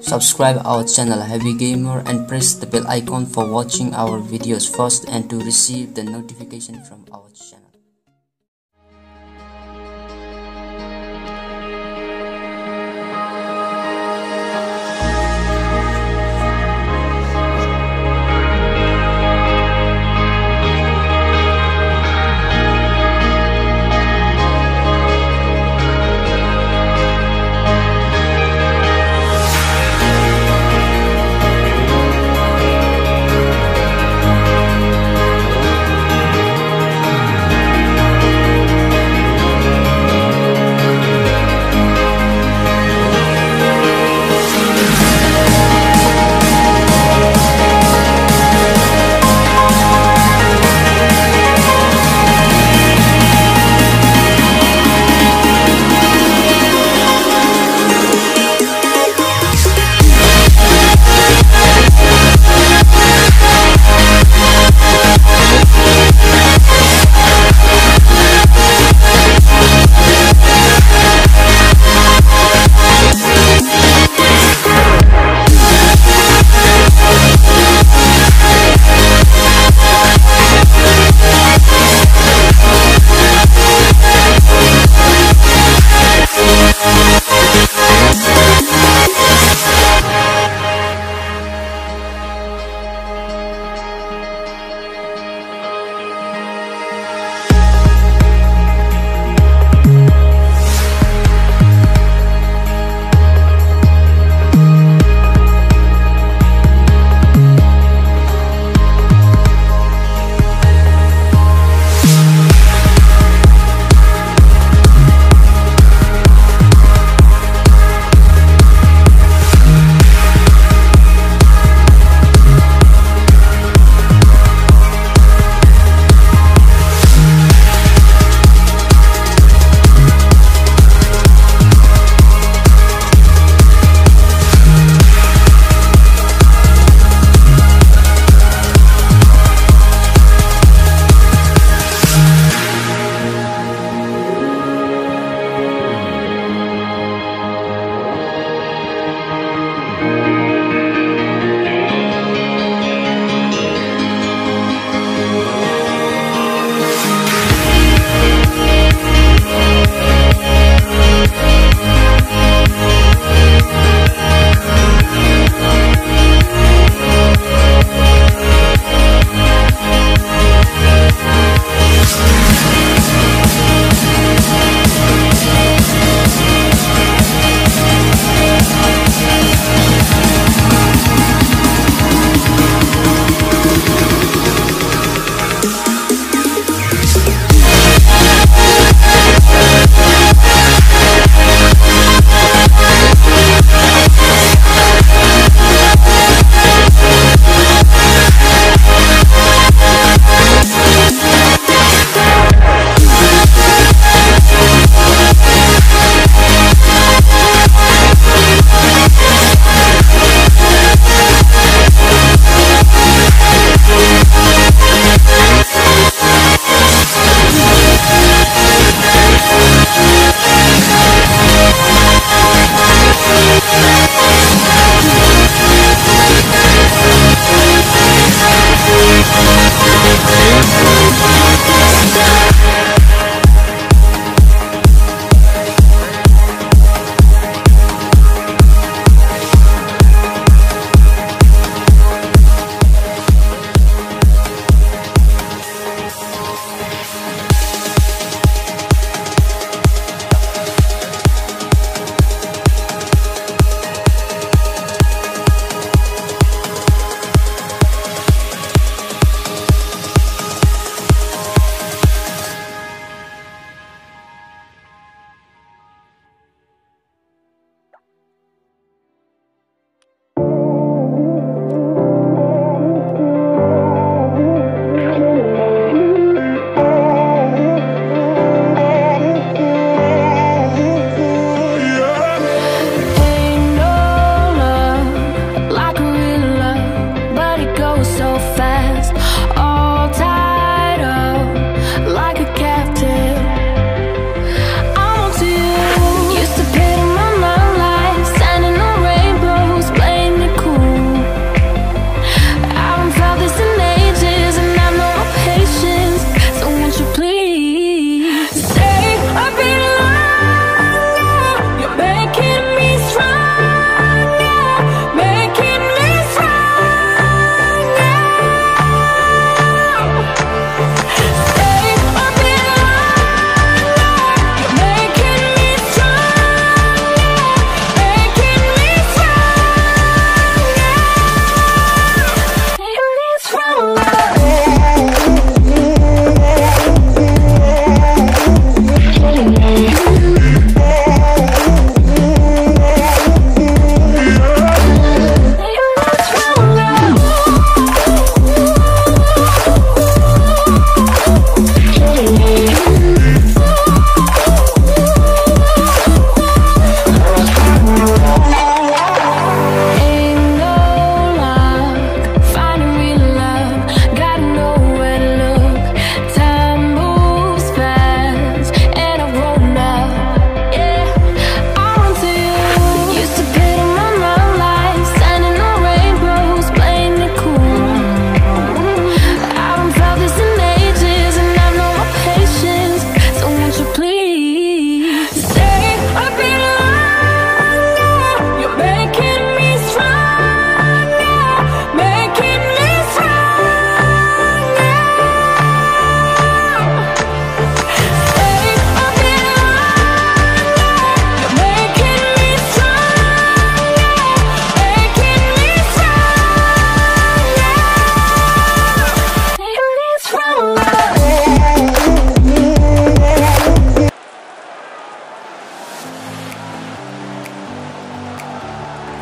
Subscribe our channel Heavy Gamer and press the bell icon for watching our videos first and to receive the notification from our channel.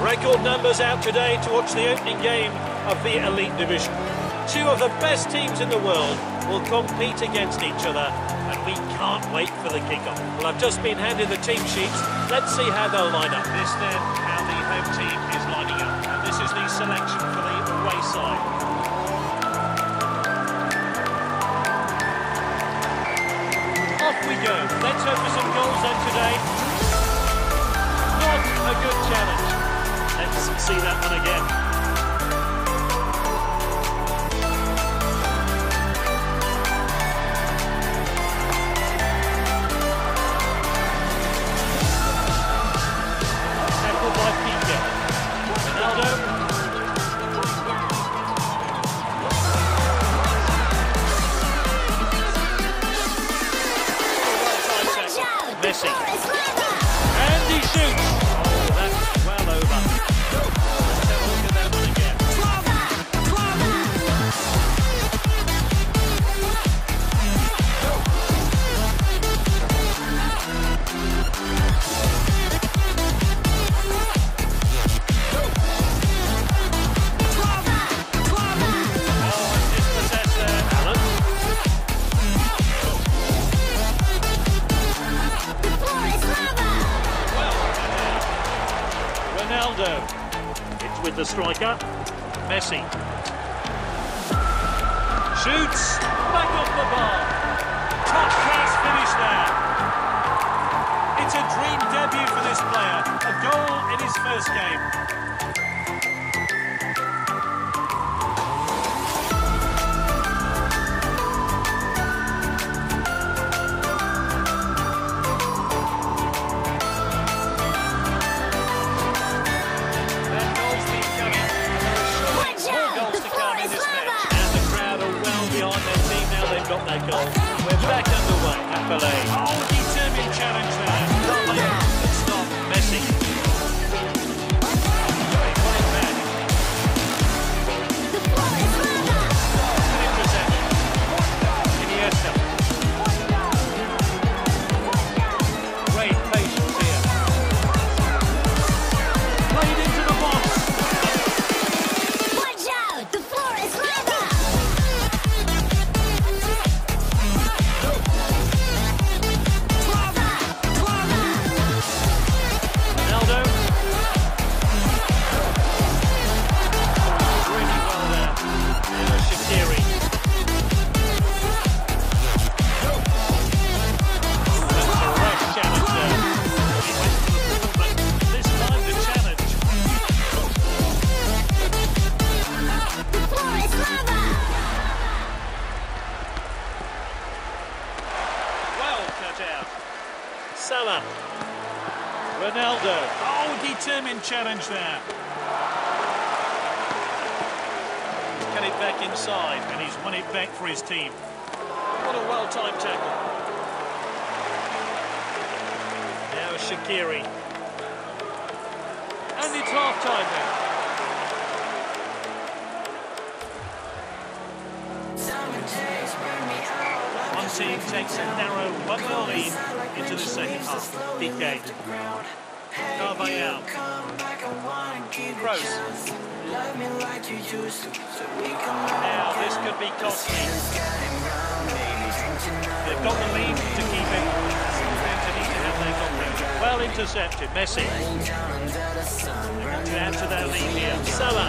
Record numbers out today to watch the opening game of the Elite Division. Two of the best teams in the world will compete against each other, and we can't wait for the kick-off. Well, I've just been handed the team sheets. Let's see how they'll line up. This then, how the home team is lining up. And this is the selection for the away side. Off we go. Let's hope for some goals then today. Not a good challenge. Let's see that one again. Messi. And he shoots. Oh, that's well over. Let's have a look at that one again. Oh, and dispossessed there, Alan. Ronaldo. It's with the striker, Messi. Shoots, back off the bar. Top class finish there. It's a dream debut for this player. A goal in his first game. Got that goal. We're back underway at Ballet. Oh, determined challenge there. Can't let it stop. Messi. They put it back. An interception. Iniesta. Great patience here. Played into the box. Watch out! The floor is lava! Salah. Ronaldo. Oh, determined challenge there. Get it back inside, and he's won it back for his team. What a well-timed tackle. Now Shaqiri. And it's half-time now. One team takes a narrow 1-0 lead into the second half. Piqué. Carvajal. Kroos. Now this could be costly. They've got the lead to keep it. Well intercepted. Messi. To add to their lead here. Salah.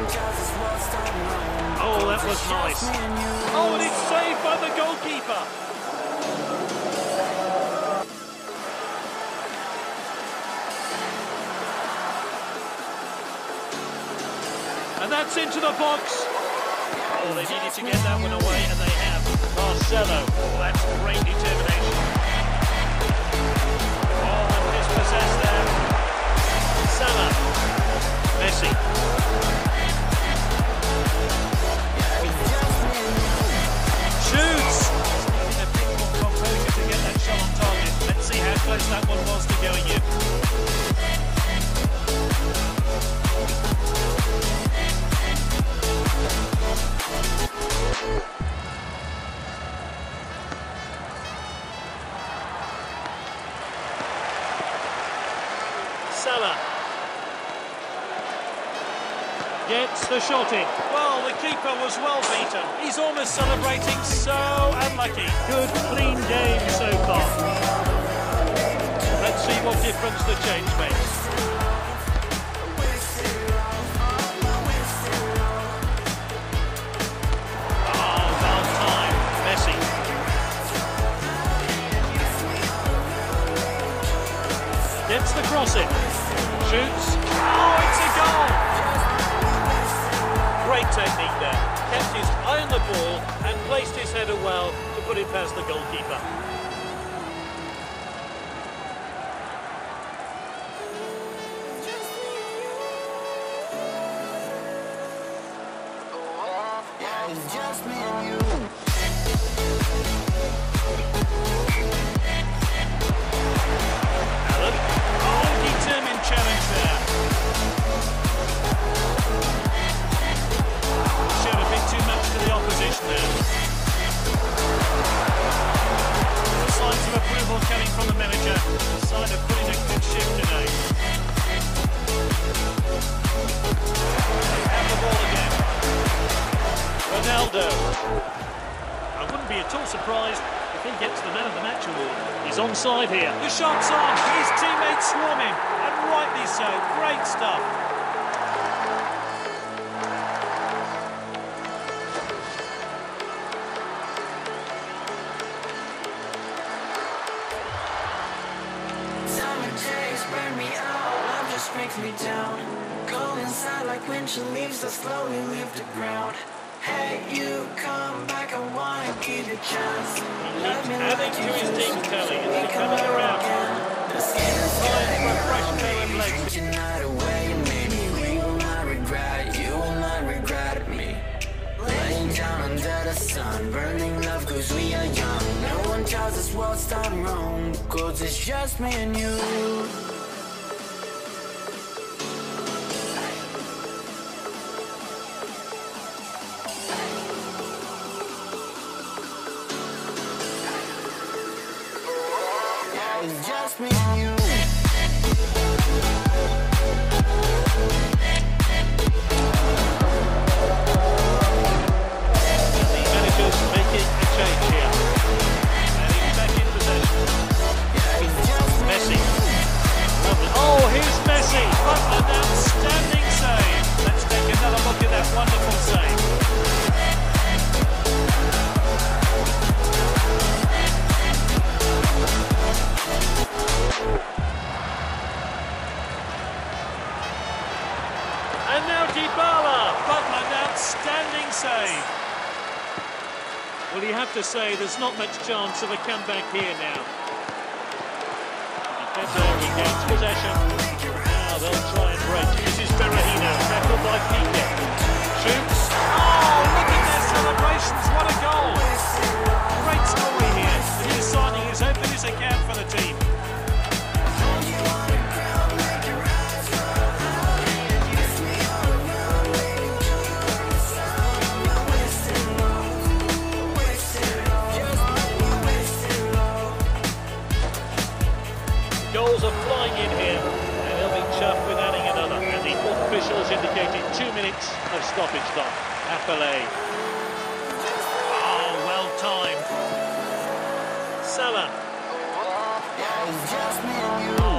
Oh, that was nice. Oh, and it's saved by the goalkeeper. And that's into the box. Oh, they needed to get that one away, and they have. Marcelo. Oh, that's great determination. Oh, and dispossessed there. Salah. Messi. Shoots! A bit more composure to get that shot on target. Let's see how close that one was to going in. Gets the shot in. Well, the keeper was well beaten. He's almost celebrating, so unlucky. Good, clean game so far. Let's see what difference the change makes. Oh, well timed. Messi. Gets the cross in. Shoots. Oh, it's a goal! Great technique there. Kept his eye on the ball and placed his header well to put it past the goalkeeper. It's just me and you. Allen. Oh, determined challenge there. Showed a bit too much to the opposition there. Signs of approval coming from the manager. The sign of putting a good shift today. They have the ball again. Ronaldo. I wouldn't be at all surprised if he gets the man of the match award. He's onside here. The shot's on. His teammates swarm him, and rightly so. Great stuff. Summer days burn me out, love just makes me down. Go inside like winter leaves that slowly leave the ground. Hey, you come back, I wanna give you a chance. Love me Adding like to you his used team to. tally as We they come come around. again. The skin is Time getting for a fresh warm, pair of baby. legs. Tonight away, and maybe we will not regret. You will not regret me. Laying down under the sun, burning love cause we are young. No one tells us what's done wrong, cause it's just me and you. It's just me and you. The manager's making a change here. And he's back in possession. Messi. Lovely. Oh, here's Messi. What an outstanding save. Let's take another look at that wonderful save. And now Dybala, but an outstanding save. Well, you have to say there's not much chance of a comeback here now. The defender regains possession. Now they'll try and break. This is Berahino, tackled by Piqué. Shoots. Oh, look at their celebrations. What a goal. Great story here. The new signing has opened his account for the team. Goals are flying in here, and he'll be chuffed with adding another. And the officials indicated 2 minutes of stoppage time. Appelé. Oh, well timed. Salah. It's just me and you. Oh,